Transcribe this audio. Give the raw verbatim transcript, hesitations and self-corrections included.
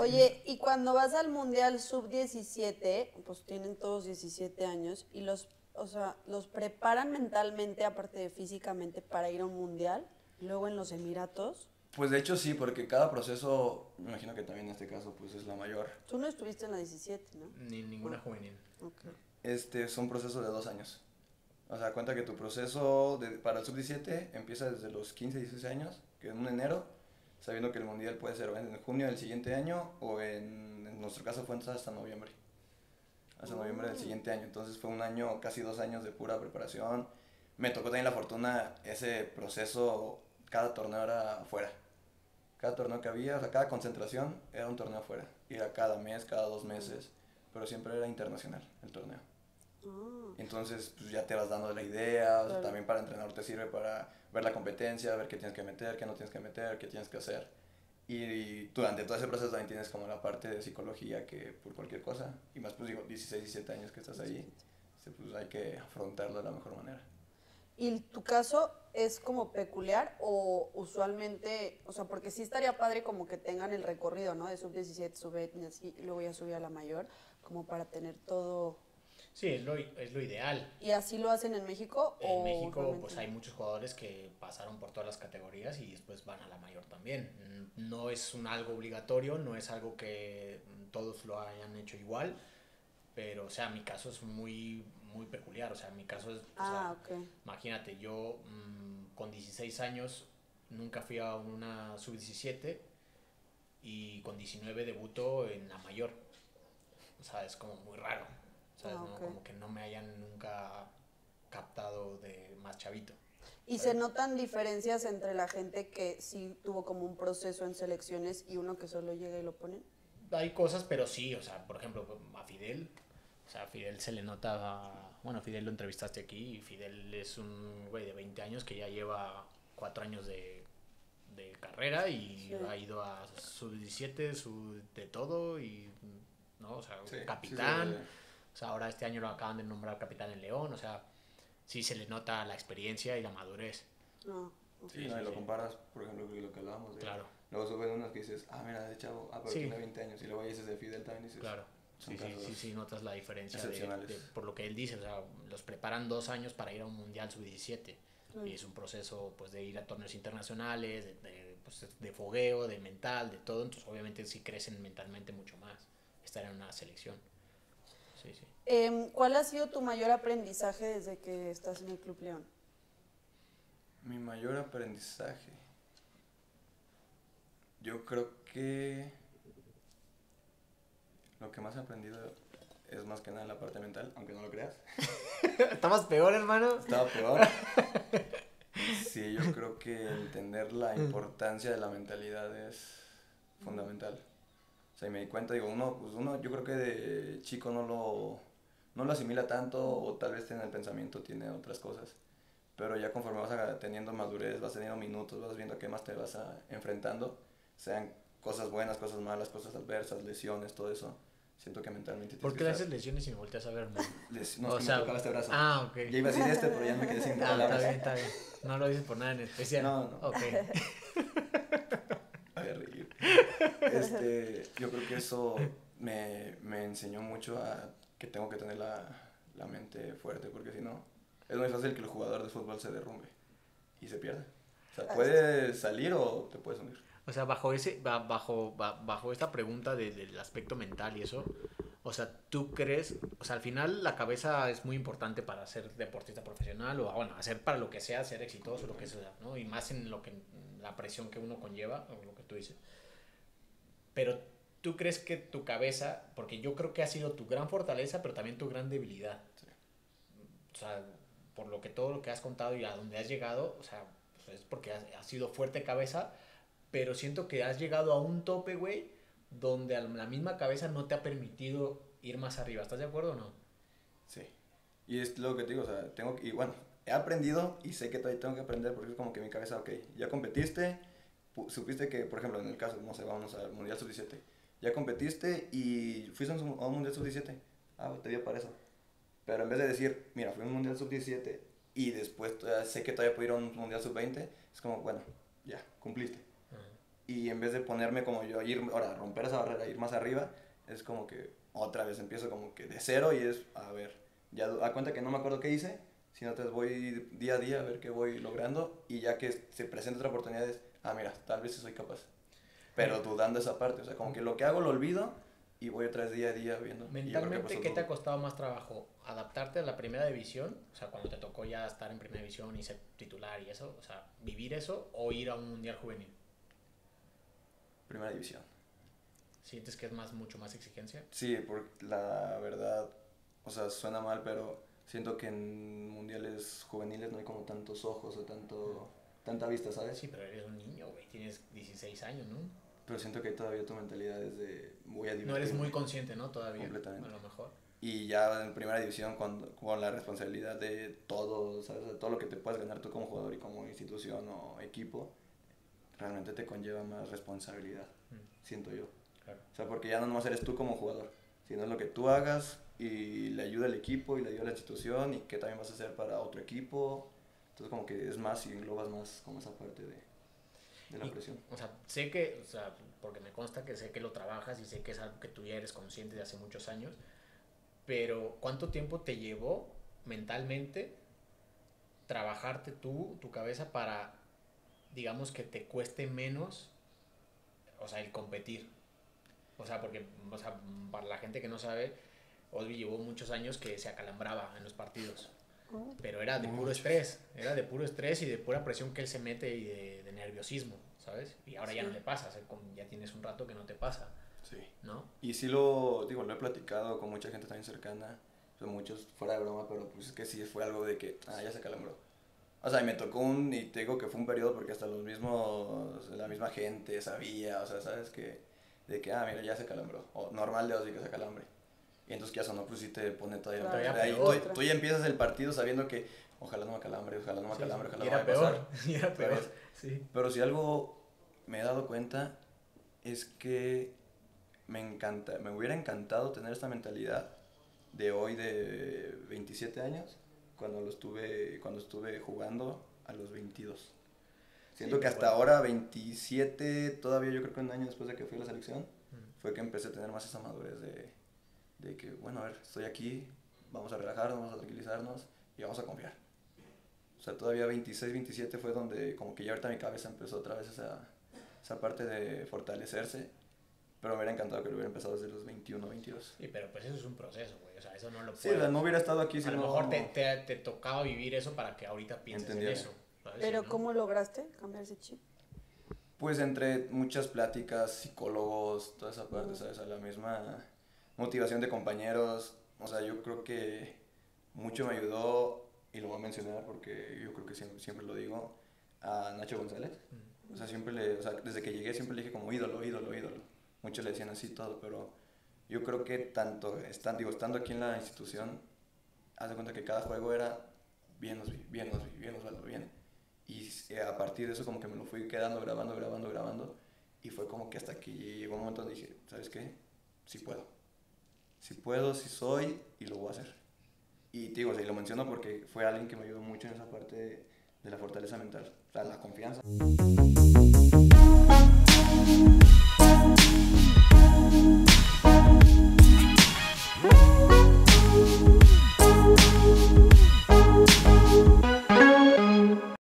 Oye, y cuando vas al Mundial sub diecisiete, pues tienen todos diecisiete años y los, o sea, los preparan mentalmente, aparte de físicamente, para ir a un Mundial, luego en los Emiratos. Pues de hecho sí, porque cada proceso, me imagino que también en este caso pues es la mayor. Tú no estuviste en la diecisiete, ¿no? Ni ninguna No. juvenil. Ok. Este es un proceso de dos años. O sea, cuenta que tu proceso de, para el sub diecisiete empieza desde los quince, dieciséis años, que en un enero, sabiendo que el mundial puede ser en junio del siguiente año o en, en nuestro caso fue hasta noviembre. Hasta oh. noviembre del siguiente año. Entonces fue un año, casi dos años de pura preparación. Me tocó también la fortuna, ese proceso, cada torneo era afuera. Cada torneo que había, o sea, cada concentración era un torneo afuera. Era cada mes, cada dos meses, pero siempre era internacional el torneo. Oh. Entonces, pues ya te vas dando la idea, o sea, también para entrenador te sirve para ver la competencia, ver qué tienes que meter, qué no tienes que meter, qué tienes que hacer. Y, y durante todo ese proceso también tienes como la parte de psicología que por cualquier cosa, y más pues digo, dieciséis, diecisiete años que estás ahí, pues hay que afrontarlo de la mejor manera. ¿Y tu caso es como peculiar o usualmente, o sea, porque sí estaría padre como que tengan el recorrido, ¿no? De sub diecisiete, sub veinte y así, y luego ya subir a la mayor, como para tener todo... Sí, es lo, es lo ideal. ¿Y así lo hacen en México? En o México realmente? pues hay muchos jugadores que pasaron por todas las categorías y después van a la mayor también. No es un algo obligatorio, no es algo que todos lo hayan hecho igual, pero o sea, mi caso es muy, muy peculiar. O sea, mi caso es, ah, o sea, okay. Imagínate, yo mmm, con dieciséis años nunca fui a una sub diecisiete y con diecinueve debuto en la mayor. O sea, es como muy raro. ¿Sabes? Ah, okay. ¿No? Como que no me hayan nunca captado de más chavito. ¿Y ¿sabes? Se notan diferencias entre la gente que sí tuvo como un proceso en selecciones y uno que solo llega y lo ponen? Hay cosas, pero sí, o sea, por ejemplo, a Fidel, o sea, a Fidel se le nota, bueno, a Fidel lo entrevistaste aquí, y Fidel es un güey de veinte años que ya lleva cuatro años de, de carrera y sí. Ha ido a sub diecisiete, sub de todo, y, ¿no? O sea, sí, capitán. Sí, sí, sí. O sea, ahora este año lo acaban de nombrar capitán en León, o sea, sí se le nota la experiencia y la madurez. No. Sí, sí, no, y sí, lo sí. comparas, por ejemplo, con lo que hablábamos de... Claro. Luego suben unos que dices, ah, mira, de chavo, ah, pero sí. tiene veinte años, y luego dices de Fidel también dices... Claro, sí, sí, sí, sí, notas la diferencia de, de, por lo que él dice, o sea, los preparan dos años para ir a un Mundial sub diecisiete, mm. y es un proceso, pues, de ir a torneos internacionales, de, de, pues, de fogueo, de mental, de todo, entonces obviamente sí crecen mentalmente mucho más, estar en una selección. Sí, sí. Eh, ¿Cuál ha sido tu mayor aprendizaje desde que estás en el Club León? Mi mayor aprendizaje, yo creo que lo que más he aprendido es más que nada la parte mental, aunque no lo creas. ¿Estabas peor, hermano? Estaba peor. Sí, yo creo que entender la importancia de la mentalidad es fundamental. O sea, y me di cuenta, digo, uno, pues uno, yo creo que de chico no lo, no lo asimila tanto, o tal vez en el pensamiento tiene otras cosas. Pero ya conforme vas teniendo madurez, vas teniendo minutos, vas viendo a qué más te vas a, enfrentando, sean cosas buenas, cosas malas, cosas adversas, lesiones, todo eso. Siento que mentalmente... ¿Por qué le haces lesiones y me volteas a ver, man? Les, no, o es que sea, me tocaba este brazo. Ah, ok. Ya iba a decir este, pero ya me quedé sin palabras. Ah, está bien, está bien. No lo dices por nada en especial. No, no. Ok. Voy a reír. Este, yo creo que eso me, me enseñó mucho a que tengo que tener la, la mente fuerte, porque si no, es muy fácil que el jugador de fútbol se derrumbe y se pierda. O sea, puedes salir o te puedes hundir. O sea, bajo ese, bajo, bajo esta pregunta de, del aspecto mental y eso, o sea, ¿tú crees, o sea, al final la cabeza es muy importante para ser deportista profesional o, bueno, hacer para lo que sea, ser exitoso, lo que sea, ¿no? Y más en lo que, la presión que uno conlleva, o lo que tú dices. Pero, ¿tú crees que tu cabeza, porque yo creo que ha sido tu gran fortaleza, pero también tu gran debilidad? Sí. O sea, por lo que todo lo que has contado y a donde has llegado, o sea, pues es porque has, has sido fuerte cabeza, pero siento que has llegado a un tope, güey, donde la misma cabeza no te ha permitido ir más arriba. ¿Estás de acuerdo o no? Sí. Y es lo que te digo, o sea, tengo que, y bueno, he aprendido y sé que todavía tengo que aprender porque es como que mi cabeza, ok, ya competiste, supiste que, por ejemplo, en el caso, no sé, vamos al Mundial sub diecisiete, ya competiste y fuiste a un Mundial sub diecisiete, ah, te dio para eso. Pero en vez de decir, mira, fui a un Mundial sub diecisiete y después sé que todavía puedo ir a un Mundial sub veinte, es como, bueno, ya, cumpliste. y en vez de ponerme como yo, ir, ahora, romper esa barrera, ir más arriba, es como que otra vez empiezo como que de cero y es, a ver, ya a cuenta que no me acuerdo qué hice, sino te voy día a día a ver qué voy logrando y ya que se presenta otra oportunidad es, ah, mira, tal vez sí soy capaz. Pero dudando esa parte, o sea, como que lo que hago lo olvido y voy otra vez día a día viendo. Mentalmente, ¿qué te ha costado más trabajo? ¿Adaptarte a la primera división? O sea, cuando te tocó ya estar en primera división y ser titular y eso, o sea, vivir eso o ir a un mundial juvenil. Primera división. ¿Sientes que es más, mucho más exigencia? Sí, porque la verdad, o sea, suena mal, pero siento que en mundiales juveniles no hay como tantos ojos o tanto, tanta vista, ¿sabes? Sí, pero eres un niño, güey, tienes dieciséis años, ¿no? Pero siento que todavía tu mentalidad es de voy a divertirme. No eres muy consciente, ¿no? Todavía. Completamente. A lo mejor. Y ya en primera división con, con la responsabilidad de todo, ¿sabes? De todo lo que te puedes ganar tú como jugador y como institución o equipo, realmente te conlleva más responsabilidad, mm. siento yo. Claro. O sea, porque ya no nomás eres tú como jugador, sino es lo que tú hagas y le ayuda al equipo y le ayuda a la institución y qué también vas a hacer para otro equipo. Entonces como que es más y englobas más como esa parte de, de la y, presión. O sea, sé que, o sea, porque me consta que sé que lo trabajas y sé que es algo que tú ya eres consciente de hace muchos años, pero ¿cuánto tiempo te llevó mentalmente trabajarte tú, tu cabeza para, digamos, que te cueste menos, o sea, el competir? O sea, porque, o sea, para la gente que no sabe, Osby llevó muchos años que se acalambraba en los partidos. Pero era de puro Muchos. estrés, era de puro estrés y de pura presión que él se mete y de, de nerviosismo, ¿sabes? Y ahora sí. Ya no le pasa, o sea, ya tienes un rato que no te pasa. Sí. ¿No? Y sí lo, digo, lo he platicado con mucha gente también cercana, o sea, muchos fuera de broma, pero pues es que sí fue algo de que, ah, ya se calambró. O sea, y me tocó un, y te digo que fue un periodo porque hasta los mismos, la misma gente sabía, o sea, ¿sabes? Que, de que, ah, mira, ya se calambró, o normal de Osby que se calambre. Y entonces que eso no, pues sí te pone todavía claro, peor. Ahí, tú, tú ya empiezas el partido sabiendo que ojalá no me calambre, ojalá no me sí, calambre, sí. ojalá Y no era me vaya a peor, pasar. y era peor, ¿sabes? sí. Pero si algo me he dado cuenta es que me encanta, me hubiera encantado tener esta mentalidad de hoy de veintisiete años cuando lo estuve, cuando estuve jugando a los veintidós. Siento sí, que hasta bueno. ahora, veintisiete, todavía yo creo que un año después de que fui a la selección, mm. fue que empecé a tener más esa madurez de, de que, bueno, a ver, estoy aquí, vamos a relajarnos, vamos a tranquilizarnos y vamos a confiar. O sea, todavía veintiséis, veintisiete fue donde como que ya ahorita mi cabeza empezó otra vez esa, esa parte de fortalecerse, pero me hubiera encantado que lo hubiera empezado desde los veintiuno, veintidós. Sí, pero pues eso es un proceso, güey, o sea, eso no lo puedes... Sí, o sea, no hubiera estado aquí si a no... lo mejor te, te, te tocaba vivir eso para que ahorita pienses Entendiera. En eso. ¿Sabes? Pero, ¿no? ¿Cómo lograste cambiar ese chip? Pues entre muchas pláticas, psicólogos, toda esa parte, uh-huh. ¿sabes? A la misma motivación de compañeros. O sea, yo creo que mucho me ayudó, y lo voy a mencionar porque yo creo que siempre, siempre lo digo, a Nacho González. Uh-huh. O sea, siempre le, o sea, desde que llegué siempre le dije como ídolo, ídolo, ídolo. Muchos le decían así todo, pero yo creo que tanto, estando, digo, estando aquí en la institución, haz de cuenta que cada juego era bien, Osby, bien, Osby, bien, Osvaldo, bien. Y a partir de eso como que me lo fui quedando grabando, grabando, grabando. Y fue como que hasta que llegó un momento donde dije, ¿sabes qué? Sí puedo. Sí puedo, sí soy y lo voy a hacer. Y te digo, o sea, y lo menciono porque fue alguien que me ayudó mucho en esa parte de, de la fortaleza mental. O sea, la confianza.